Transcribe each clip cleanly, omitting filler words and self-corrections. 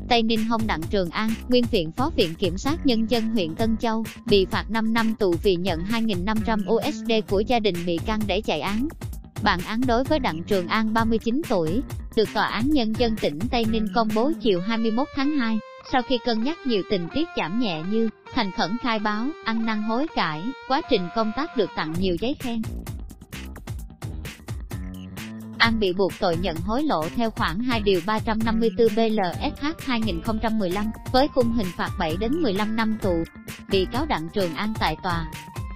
Tây Ninh Hồng Đặng Trường An, nguyên viện Phó Viện Kiểm sát Nhân dân huyện Tân Châu, bị phạt 5 năm tù vì nhận 2.500 USD của gia đình bị can để chạy án. Bản án đối với Đặng Trường An 39 tuổi, được Tòa án Nhân dân tỉnh Tây Ninh công bố chiều 21 tháng 2, sau khi cân nhắc nhiều tình tiết giảm nhẹ như thành khẩn khai báo, ăn năn hối cải, quá trình công tác được tặng nhiều giấy khen. An bị buộc tội nhận hối lộ theo khoản 2 điều 354 BLSH 2015, với khung hình phạt 7 đến 15 năm tù. Bị cáo Đặng Trường An tại tòa.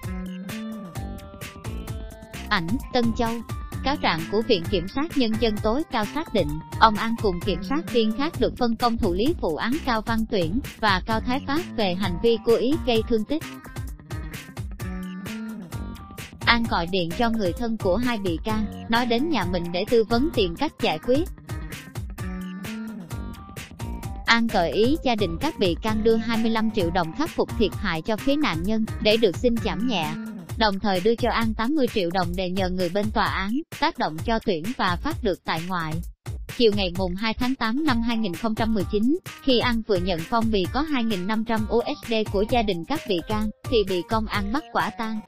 Ảnh, Tân Châu. Cáo trạng của Viện Kiểm sát Nhân dân tối cao xác định, ông An cùng kiểm sát viên khác được phân công thụ lý vụ án Cao Văn Tuyển và Cao Thái Phát về hành vi cố ý gây thương tích. An gọi điện cho người thân của hai bị can, nói đến nhà mình để tư vấn tìm cách giải quyết. An gợi ý gia đình các bị can đưa 25 triệu đồng khắc phục thiệt hại cho phía nạn nhân, để được xin giảm nhẹ. Đồng thời đưa cho An 80 triệu đồng để nhờ người bên tòa án, tác động cho Tuyển và Phát được tại ngoại. Chiều ngày mùng 2 tháng 8 năm 2019, khi An vừa nhận phong bì có 2.500 USD của gia đình các bị can, thì bị công an bắt quả tang.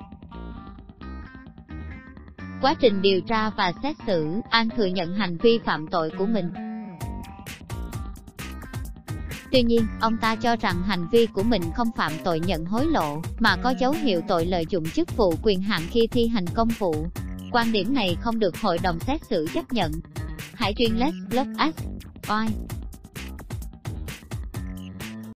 Quá trình điều tra và xét xử, An thừa nhận hành vi phạm tội của mình. Tuy nhiên, ông ta cho rằng hành vi của mình không phạm tội nhận hối lộ, mà có dấu hiệu tội lợi dụng chức vụ quyền hạn khi thi hành công vụ. Quan điểm này không được hội đồng xét xử chấp nhận. Hải Duyên Let's Love Us. Oai.